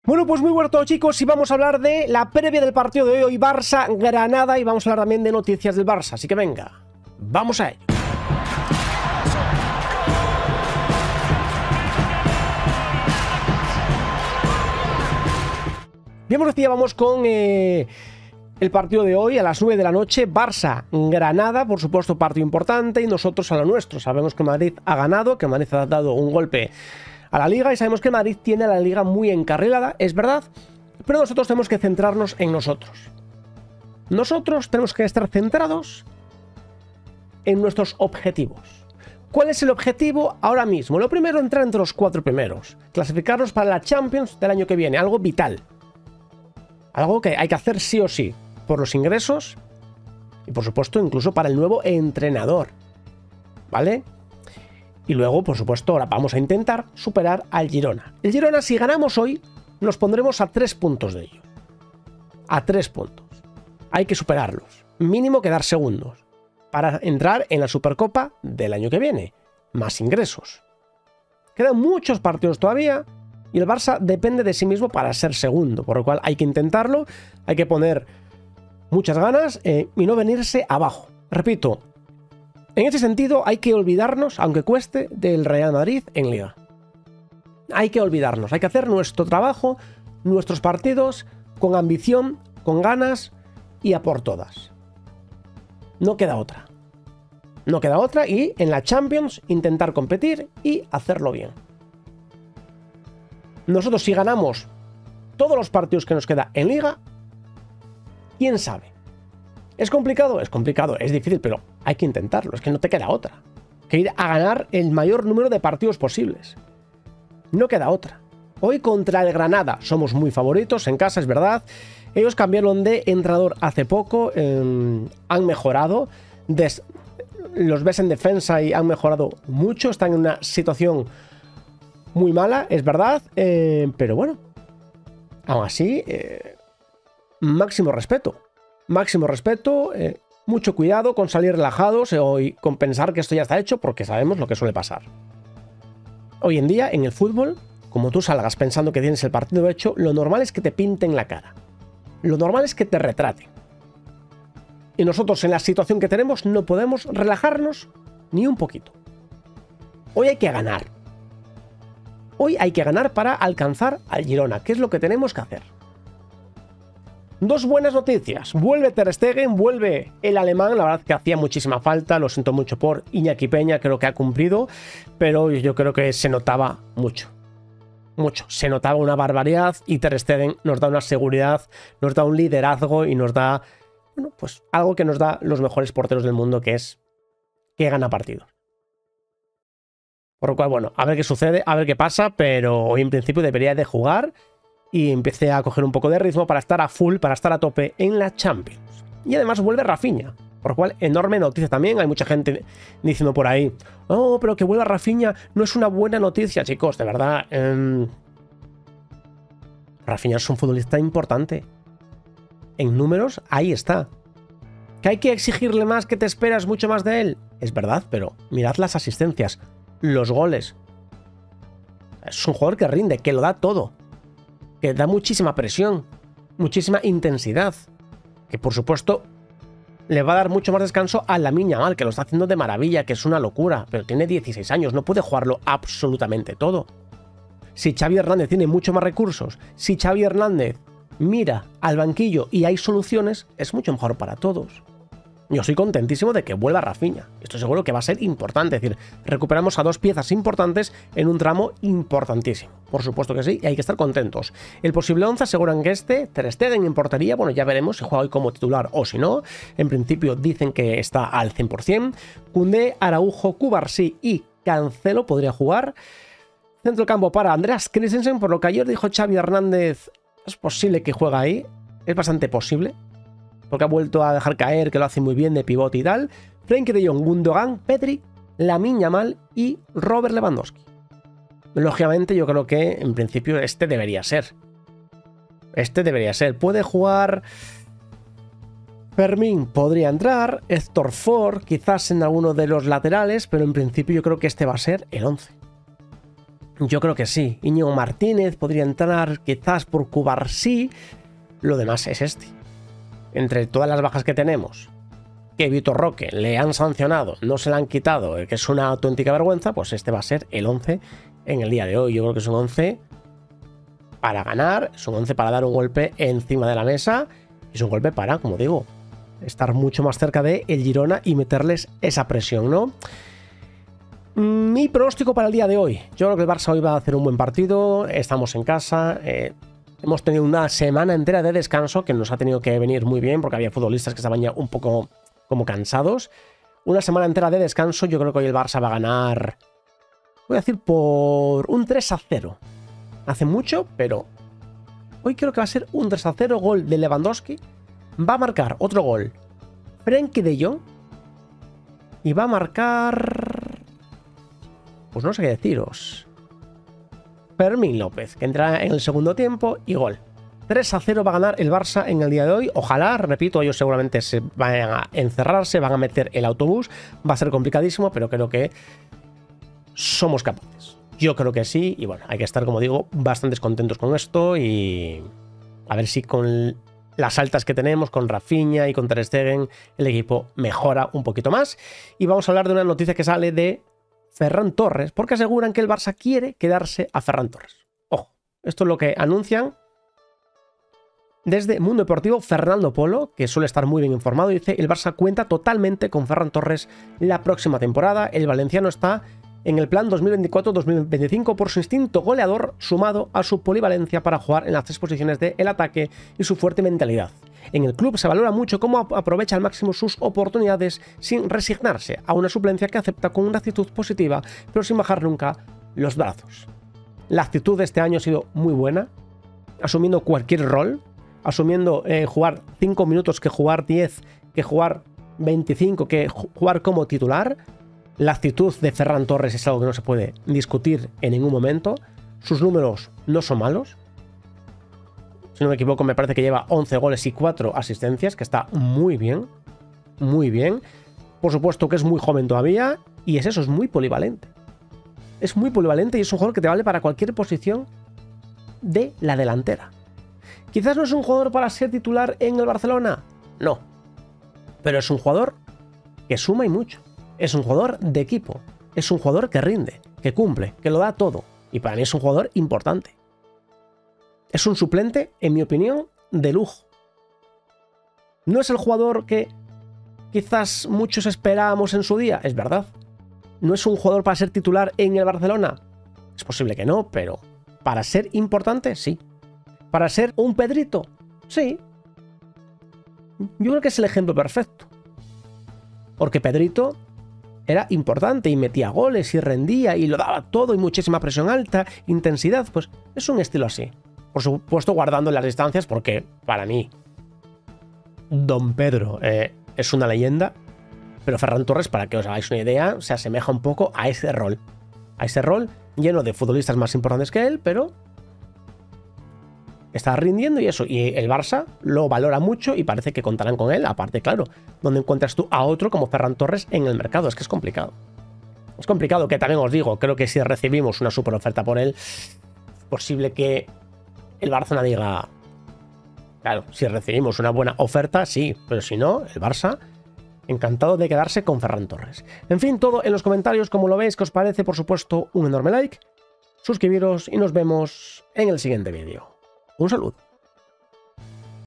Bueno, pues muy bueno, chicos, y vamos a hablar de la previa del partido de hoy, Barça-Granada, y vamos a hablar también de noticias del Barça, así que venga, vamos a ello. Bien, pues decía, vamos con el partido de hoy a las 9 de la noche, Barça-Granada, por supuesto partido importante, y nosotros a lo nuestro. Sabemos que Madrid ha ganado, que Madrid ha dado un golpe a la Liga, y sabemos que Madrid tiene a la Liga muy encarrilada, es verdad, pero nosotros tenemos que centrarnos en nosotros. Nosotros tenemos que estar centrados en nuestros objetivos. ¿Cuál es el objetivo ahora mismo? Lo primero, entrar entre los 4 primeros, clasificarnos para la Champions del año que viene, algo vital. Algo que hay que hacer sí o sí, por los ingresos y por supuesto incluso para el nuevo entrenador, ¿vale? Y luego, por supuesto, ahora vamos a intentar superar al Girona. El Girona, si ganamos hoy, nos pondremos a 3 puntos de ello. A 3 puntos. Hay que superarlos. Mínimo quedar segundos para entrar en la Supercopa del año que viene. Más ingresos. Quedan muchos partidos todavía y el Barça depende de sí mismo para ser segundo, por lo cual hay que intentarlo, hay que poner muchas ganas y no venirse abajo. Repito, en ese sentido hay que olvidarnos, aunque cueste, del Real Madrid en Liga. Hay que olvidarnos, hay que hacer nuestro trabajo, nuestros partidos con ambición, con ganas y a por todas. No queda otra. No queda otra, y en la Champions intentar competir y hacerlo bien. Nosotros, si ganamos todos los partidos que nos queda en Liga, quién sabe. ¿Es complicado? Es complicado, es difícil, pero hay que intentarlo, es que no te queda otra. Hay que ir a ganar el mayor número de partidos posibles. No queda otra. Hoy contra el Granada somos muy favoritos, en casa es verdad. Ellos cambiaron de entrenador hace poco, han mejorado. Los ves en defensa y han mejorado mucho, están en una situación muy mala, es verdad, pero bueno, aún así, máximo respeto. Máximo respeto, mucho cuidado con salir relajados y con pensar que esto ya está hecho, porque sabemos lo que suele pasar. Hoy en día, en el fútbol, como tú salgas pensando que tienes el partido hecho, lo normal es que te pinten la cara. Lo normal es que te retraten. Y nosotros, en la situación que tenemos, no podemos relajarnos ni un poquito. Hoy hay que ganar. Hoy hay que ganar para alcanzar al Girona, que es lo que tenemos que hacer. Dos buenas noticias. Vuelve Ter Stegen, vuelve el alemán. La verdad que hacía muchísima falta. Lo siento mucho por Iñaki Peña, creo que ha cumplido. Pero yo creo que se notaba mucho. Mucho. Se notaba una barbaridad. Y Ter Stegen nos da una seguridad, nos da un liderazgo y nos da, bueno, pues algo que nos da los mejores porteros del mundo, que es que gana partidos. Por lo cual, bueno, a ver qué sucede, a ver qué pasa. Pero hoy en principio debería de jugar y empecé a coger un poco de ritmo para estar a full, para estar a tope en la Champions. Y además vuelve Rafinha, por lo cual enorme noticia también. Hay mucha gente diciendo por ahí, oh, pero que vuelva Rafinha no es una buena noticia, chicos, de verdad. Rafinha es un futbolista importante. En números, ahí está. ¿Que hay que exigirle más, que te esperas mucho más de él? Es verdad, pero mirad las asistencias, los goles. Es un jugador que rinde, que lo da todo, que da muchísima presión, muchísima intensidad, que por supuesto le va a dar mucho más descanso a Lamine Yamal, que lo está haciendo de maravilla, que es una locura, pero tiene 16 años, no puede jugarlo absolutamente todo. Si Xavi Hernández tiene mucho más recursos, si Xavi Hernández mira al banquillo y hay soluciones, es mucho mejor para todos. Yo soy contentísimo de que vuelva Rafinha. Estoy seguro que va a ser importante. Es decir, recuperamos a dos piezas importantes en un tramo importantísimo. Por supuesto que sí, y hay que estar contentos. El posible 11 aseguran que Ter Stegen en portería. Bueno, ya veremos si juega hoy como titular o si no. En principio dicen que está al 100%. Koundé, Araujo, Cubarsí y Cancelo podría jugar. Centro del campo para Andreas Christensen. Por lo que ayer dijo Xavi Hernández, es posible que juegue ahí. Es bastante posible, porque ha vuelto a dejar caer, que lo hace muy bien de pivote y tal. Frenkie de Jong, Gundogan, Pedri, Lamine Yamal y Robert Lewandowski. Lógicamente yo creo que en principio este debería ser. Este debería ser. Puede jugar Fermín, podría entrar. Héctor Ford, quizás en alguno de los laterales, pero en principio yo creo que este va a ser el 11. Yo creo que sí. Íñigo Martínez podría entrar, quizás por Cubarsí. Lo demás es este. Entre todas las bajas que tenemos, que Vitor Roque le han sancionado, no se le han quitado, que es una auténtica vergüenza, pues este va a ser el 11 en el día de hoy. Yo creo que es un 11 para ganar, es un 11 para dar un golpe encima de la mesa, es un golpe para, como digo, estar mucho más cerca de el Girona y meterles esa presión, ¿no? Mi pronóstico para el día de hoy. Yo creo que el Barça hoy va a hacer un buen partido. Estamos en casa. Hemos tenido una semana entera de descanso que nos ha tenido que venir muy bien porque había futbolistas que estaban ya un poco como cansados. Una semana entera de descanso. Yo creo que hoy el Barça va a ganar, voy a decir, por un 3-0. Hace mucho, pero hoy creo que va a ser un 3-0. Gol de Lewandowski. Va a marcar otro gol Frenkie de Jong. Y va a marcar... pues no sé qué deciros. Fermín López, que entra en el segundo tiempo y gol. 3-0 va a ganar el Barça en el día de hoy. Ojalá, repito, ellos seguramente se van a encerrarse, van a meter el autobús. Va a ser complicadísimo, pero creo que somos capaces. Yo creo que sí, y bueno, hay que estar, como digo, bastante contentos con esto y a ver si con las altas que tenemos, con Rafinha y con Ter Stegen, el equipo mejora un poquito más. Y vamos a hablar de una noticia que sale de Ferran Torres, porque aseguran que el Barça quiere quedarse a Ferran Torres. Ojo, esto es lo que anuncian desde Mundo Deportivo. Fernando Polo, que suele estar muy bien informado, dice: el Barça cuenta totalmente con Ferran Torres la próxima temporada. El valenciano está en el plan 2024-2025 por su instinto goleador, sumado a su polivalencia para jugar en las tres posiciones del ataque y su fuerte mentalidad. En el club se valora mucho cómo aprovecha al máximo sus oportunidades sin resignarse a una suplencia que acepta con una actitud positiva, pero sin bajar nunca los brazos. La actitud de este año ha sido muy buena, asumiendo cualquier rol, asumiendo jugar 5 minutos que jugar 10, que jugar 25, que jugar como titular. La actitud de Ferran Torres es algo que no se puede discutir en ningún momento. Sus números no son malos. Si no me equivoco, me parece que lleva 11 goles y 4 asistencias, que está muy bien. Muy bien. Por supuesto que es muy joven todavía y es muy polivalente. Es muy polivalente y es un jugador que te vale para cualquier posición de la delantera. Quizás no es un jugador para ser titular en el Barcelona, no. Pero es un jugador que suma y mucho. Es un jugador de equipo. Es un jugador que rinde, que cumple, que lo da todo. Y para mí es un jugador importante. Es un suplente, en mi opinión, de lujo. No es el jugador que quizás muchos esperábamos en su día, es verdad. No es un jugador para ser titular en el Barcelona. Es posible que no, pero para ser importante, sí. Para ser un Pedrito, sí. Yo creo que es el ejemplo perfecto. Porque Pedrito era importante y metía goles y rendía y lo daba todo y muchísima presión alta, intensidad. Pues es un estilo así. Por supuesto, guardando las distancias, porque para mí Don Pedro es una leyenda, pero Ferran Torres, para que os hagáis una idea, se asemeja un poco a ese rol. A ese rol lleno de futbolistas más importantes que él, pero está rindiendo y eso. Y el Barça lo valora mucho y parece que contarán con él. Aparte, claro, ¿dónde encuentras tú a otro como Ferran Torres en el mercado? Es que es complicado. Es complicado, que también os digo, creo que si recibimos una super oferta por él, es posible que el Barça diga, claro, si recibimos una buena oferta, sí, pero si no, el Barça encantado de quedarse con Ferran Torres. En fin, todo en los comentarios, como lo veis, que os parece, por supuesto, un enorme like, suscribiros y nos vemos en el siguiente vídeo. Un saludo.